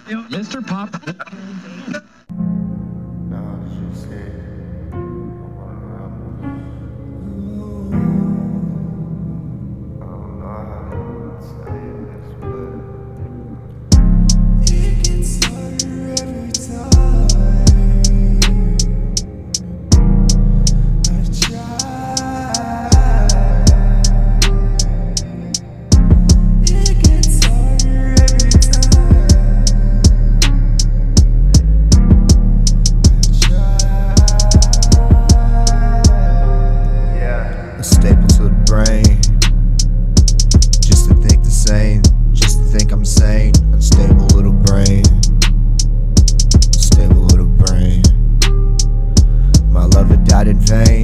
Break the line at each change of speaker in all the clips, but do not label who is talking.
Mr. Pop.
Staple to the brain, just to think the same, just to think I'm sane. Unstable little brain, unstable little brain. My lover died in vain,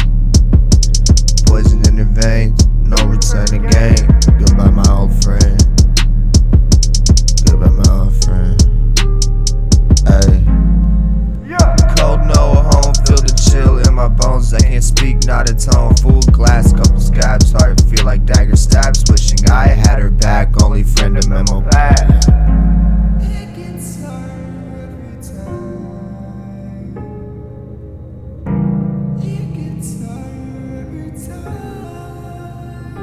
poison in her veins, no return again. Goodbye my old friend, goodbye my old friend. Ay. Cold no home, feel the chill in my bones. I can't speak, not a tone. Full glass, couple scabs, heart feel like dagger stabs. Wishing I had her back, only friend a memo bad. It gets harder every time. It gets harder every time.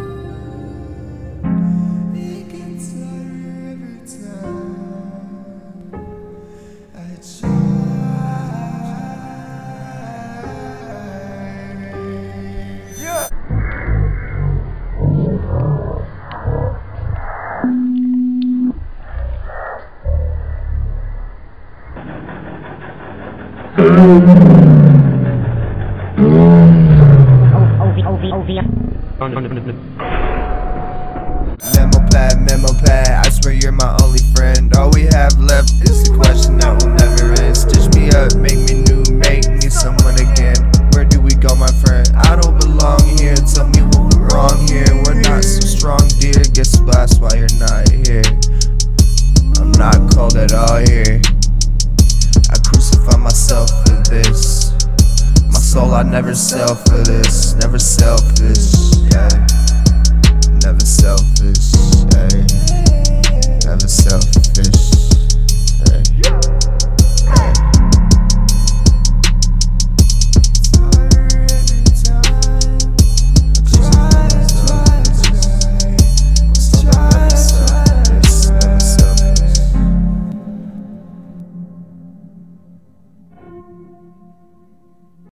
It gets harder every time. I try. Memo pad, I swear you're my only friend. All we have left is the question that will never end. Stitch me up, make me new, make me someone again. Where do we go, my friend? I don't belong here, tell me what we're wrong here. We're not so strong, dear, get splashed while you're not here. I'm not cold at all here. I crucify myself for this. My soul I never sell for this, never sell for